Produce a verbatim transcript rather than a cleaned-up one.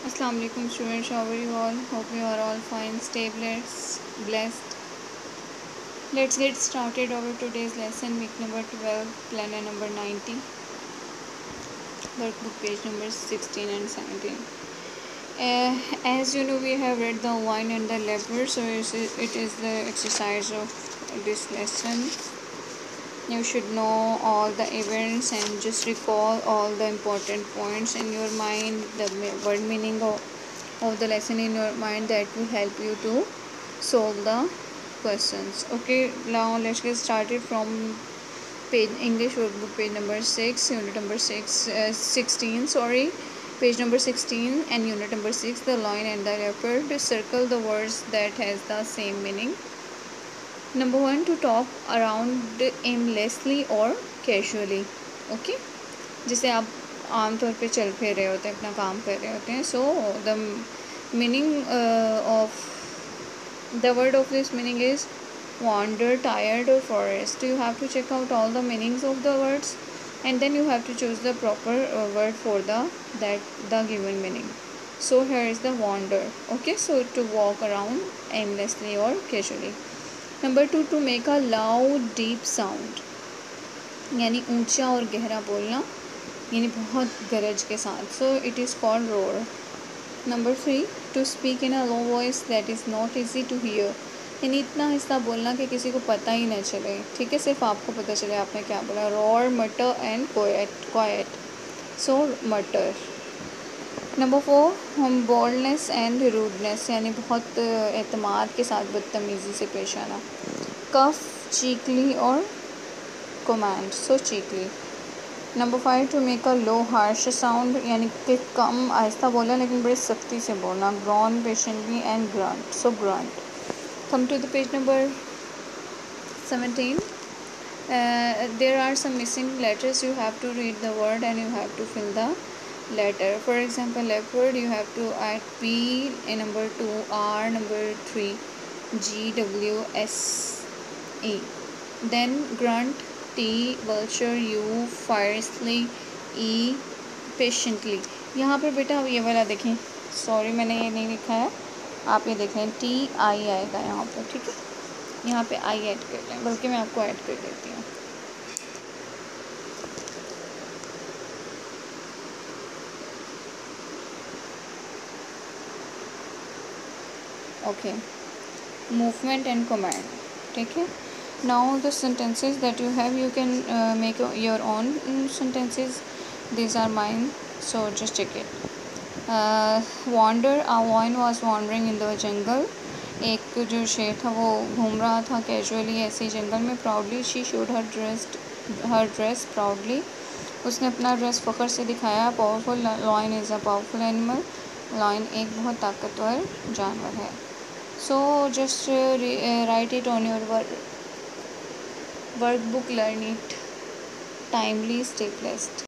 Assalamu alaikum students, how are you all? Hope you are all fine, stay blessed. blessed. Let's get started over today's lesson, week number twelve, planner number ninety, workbook page number sixteen and seventeen. Uh, as you know, we have read the wine and the leper, so it is the exercise of this lesson. You should know all the events and just recall all the important points in your mind, the word meaning of, of the lesson in your mind. That will help you to solve the questions. Okay, now let's get started from page English workbook page number six, unit number six, uh, sixteen. Sorry, page number sixteen and unit number six. The lion and the leopard. Circle the words that has the same meaning. Number one, to talk around aimlessly और casually. Okay, जिसे आप आमतौर पे चल फिर रहे होते हैं, अपना काम कर रहे होते हैं. So the meaning of the word of this meaning is wander, tired or forest. You have to check out all the meanings of the words and then you have to choose the proper uh, word for the that the given meaning. So here is the wander. Okay, so to walk around aimlessly or casually. Number two, to make a loud deep sound, यानी ऊंचा और गहरा बोलना, यानी बहुत गरज के साथ. So it is called roar. Number three, to speak in a low voice that is not easy to hear, यानी इतना हिस्सा बोलना कि किसी को पता ही ना चले. ठीक है, सिर्फ आपको पता चले आपने क्या बोला. रोर, मटर and quite. Quiet so mutter. Number four, हम बोल्डनेस एंड रूडनेस, यानी बहुत एतमाद के साथ बदतमीज़ी से पेश आना. कफ, चीकली और command. So cheekily. Number five, to make a low harsh sound, यानी कि कम आहिस्ता बोलना लेकिन बड़ी सख्ती से बोलना. Groan, patiently and grunt. So grunt. Come to the page number seventeen. There are some missing letters. You have to read the word and you have to fill the letter. For example, leopard, you have to add P in number two, R number three, G, W, S, E. Then grunt, T, vulture, U, fiercely, E, patiently. यहाँ पर बेटा ये वाला देखें, sorry मैंने ये नहीं लिखा है, आप ये देखें T I आएगा यहाँ पर. ठीक है, यहाँ पे I ऐड कर लें, बल्कि मैं आपको ऐड कर देती हूँ. Okay, movement and command. ठीक है, now the sentences that you have, you can uh, make your own sentences. These are mine, so just check it. uh, wander, a lion was wandering in the jungle. एक जो शेर था वो घूम रहा था कैजुअली ऐसे जंगल में. Proudly, she showed her dressed her dress proudly, उसने अपना ड्रेस फ़ख्र से दिखाया. Powerful, lion is a powerful animal, lion एक बहुत ताकतवर जानवर है. So just uh, re, uh, write it on your work, workbook, learn it timely, stay blessed.